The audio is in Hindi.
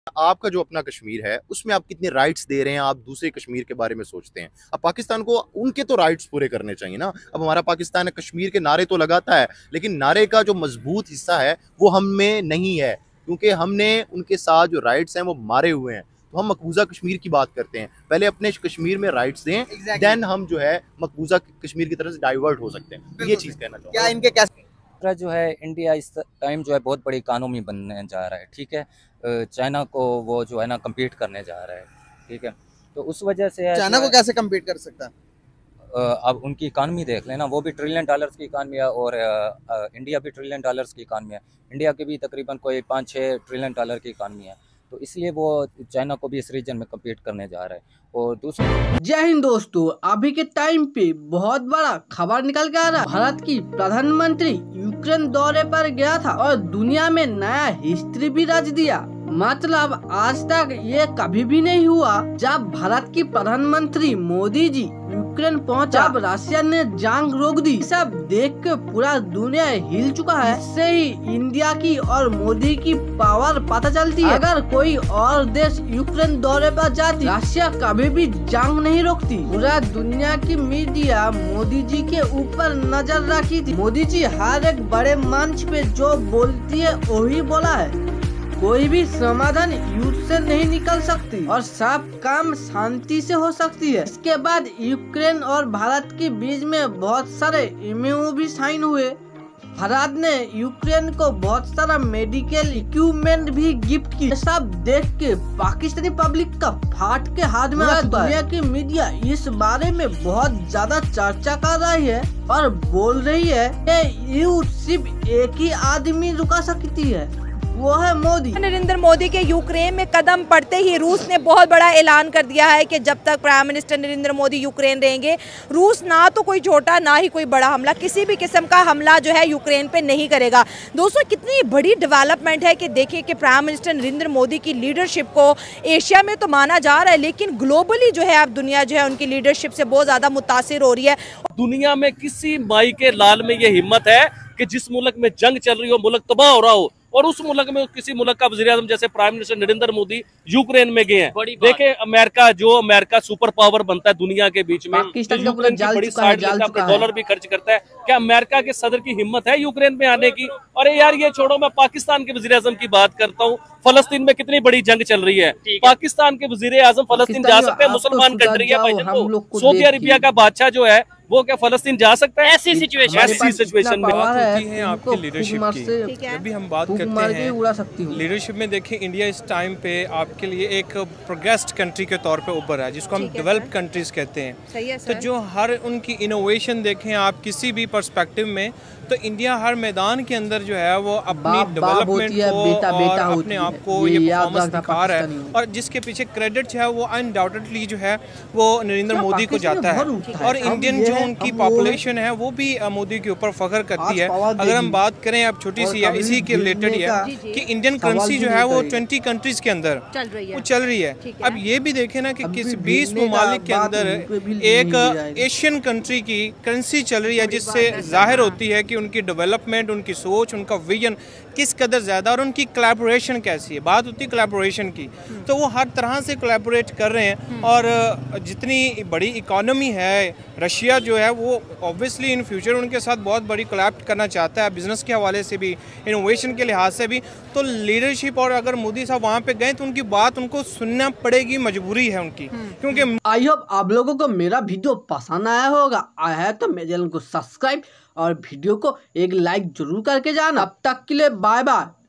आपका जो अपना कश्मीर है उसमें आप कितने राइट्स दे रहे हैं, आप दूसरे कश्मीर के बारे में सोचते हैं। अब पाकिस्तान को उनके तो राइट्स पूरे करने चाहिए ना। अब हमारा पाकिस्तान है, कश्मीर के नारे तो लगाता है, लेकिन नारे का जो मजबूत हिस्सा है वो हम में नहीं है, क्योंकि हमने उनके साथ जो राइट्स हैं वो मारे हुए हैं। तो हम मकबूजा कश्मीर की बात करते हैं, पहले अपने कश्मीर में राइट्स दें, देन हम जो है मकबूजा कश्मीर की तरफ से डाइवर्ट हो सकते हैं। ये चीज़ कहना चाहूँगा। क्या इनके कैसे जो है इंडिया इस टाइम जो है बहुत बड़ी इकानमी बनने जा रहा है, ठीक है। चाइना को वो जो है ना कम्पीट करने जा रहा है, ठीक है। तो उस वजह से चाइना को कैसे कम्पीट कर सकता है? अब उनकी इकानमी देख लेना, वो भी $1 ट्रिलियन की इकानमी है और इंडिया भी $1 ट्रिलियन की इकानमी है। इंडिया की भी तकरीबन कोई 5-6 ट्रिलियन डॉलर की इकानमी है, तो इसलिए वो चाइना को भी इस रीजन में कम्पीट करने जा रहा है। और दूसरा, जय हिंद दोस्तों, अभी के टाइम पे बहुत बड़ा खबर निकल के आ रहा है। भारत की प्रधानमंत्री यूक्रेन दौरे पर गया था और दुनिया में नया हिस्ट्री भी रच दिया। मतलब आज तक ये कभी भी नहीं हुआ जब भारत की प्रधानमंत्री मोदी जी यूक्रेन पहुंचा, जब रशिया ने जंग रोक दी। सब देख के पूरा दुनिया हिल चुका है। इससे ही इंडिया की और मोदी की पावर पता चलती है। अगर कोई और देश यूक्रेन दौरे पर जाती, रशिया कभी भी जंग नहीं रोकती। पूरा दुनिया की मीडिया मोदी जी के ऊपर नजर रखी थी। मोदी जी हर एक बड़े मंच पे जो बोलती है वही बोला है। कोई भी समाधान युद्ध से नहीं निकल सकती और सब काम शांति से हो सकती है। इसके बाद यूक्रेन और भारत के बीच में बहुत सारे एमओयू भी साइन हुए। भारत ने यूक्रेन को बहुत सारा मेडिकल इक्विपमेंट भी गिफ्ट की। सब देख के पाकिस्तानी पब्लिक का फाट के हाथ में आ चुका है। दुनिया की मीडिया इस बारे में बहुत ज्यादा चर्चा कर रही है और बोल रही है कि युद्ध सिर्फ एक ही आदमी रुका सकती है, वो है मोदी। नरेंद्र मोदी के यूक्रेन में कदम पड़ते ही रूस ने बहुत बड़ा ऐलान कर दिया है कि जब तक prime minister Narendra Modi Ukraine रहेंगे, रूस ना तो कोई छोटा ना ही कोई बड़ा हमला, किसी भी किस्म का हमला जो है यूक्रेन पे नहीं करेगा। दोस्तों, कितनी बड़ी डेवलपमेंट है कि देखिए कि प्राइम मिनिस्टर नरेंद्र मोदी की लीडरशिप को एशिया में तो माना जा रहा है, लेकिन ग्लोबली जो है अब दुनिया जो है उनकी लीडरशिप से बहुत ज्यादा मुतासिर हो रही है। दुनिया में किसी माई के लाल में ये हिम्मत है कि जिस मुल्क में जंग चल रही हो, मुल्क तबाह हो रहा हो, और उस मुल्क में किसी मुल्क का वज़ीर-ए-आज़म जैसे prime minister Narendra Modi Ukraine में गए हैं। देखे अमेरिका सुपर पावर बनता है दुनिया के बीच में, यूक्रेन की बड़ी साइड लेता है, डॉलर भी खर्च करता है। क्या अमेरिका के सदर की हिम्मत है यूक्रेन में आने की? अरे यार ये छोड़ो, मैं पाकिस्तान के वज़ीर-ए-आज़म की बात करता हूँ। फलस्तीन में कितनी बड़ी जंग चल रही है, पाकिस्तान के वज़ीर-ए-आज़म फलस्तीन जा सकते हैं? मुसलमान कंट्री है भाई, सऊदी अरेबिया का बादशाह जो है वो क्या फलस्तीन जा सकता है? ऐसी सिचुएशन में बात होती है आपकी लीडरशिप की। जब भी हम बात करते हैं लीडरशिप में, देखिए इंडिया इस टाइम पे आपके लिए एक प्रोग्रेस्ड कंट्री के तौर पे उभर है, जिसको हम डेवलप्ड कंट्रीज कहते हैं। तो जो हर उनकी इनोवेशन देखें आप किसी भी पर्सपेक्टिव में, तो इंडिया हर मैदान के अंदर जो है वो अपनी डेवलपमेंट को और अपने आप को ये परफॉर्मेंस दिखा रहा है, और जिसके पीछे क्रेडिट जो है वो अनडाउटेडली जो है वो नरेंद्र मोदी को जाता है। और इंडियन जो उनकी पॉपुलेशन है वो भी मोदी के ऊपर फख्र करती है। अगर हम बात करें अब छोटी सी है इसी के रिलेटेड है कि इंडियन करेंसी जो है वो 20 कंट्रीज के अंदर वो चल रही है। अब ये भी देखें ना कि किसी 20 ममालिक के अंदर एक एशियन कंट्री की करेंसी चल रही है, जिससे जाहिर होती है कि उनकी डेवलपमेंट, उनकी सोच, उनका विजन किस कदर ज़्यादा, और उनकी कोलैबोरेशन कैसी है। बात होती है कोलैबोरेशन की, तो वो हर तरह से कोलैबोरेट कर रहे हैं। और जितनी बड़ी इकोनॉमी है, रशिया जो है वो ऑब्वियसली इन फ्यूचर उनके साथ बहुत बड़ी कोलैब करना चाहता है, बिजनेस के हवाले से भी, इनोवेशन के लिहाज से भी। तो लीडरशिप, और अगर मोदी साहब वहाँ पे गए तो उनकी बात उनको सुनना पड़ेगी, मजबूरी है उनकी। क्योंकि आई होप आप लोगों को मेरा वीडियो पसंद आया होगा। आया है तो मेरे चैनल को सब्सक्राइब और वीडियो को एक लाइक जरूर करके जाना। अब तक के लिए बाय बाय।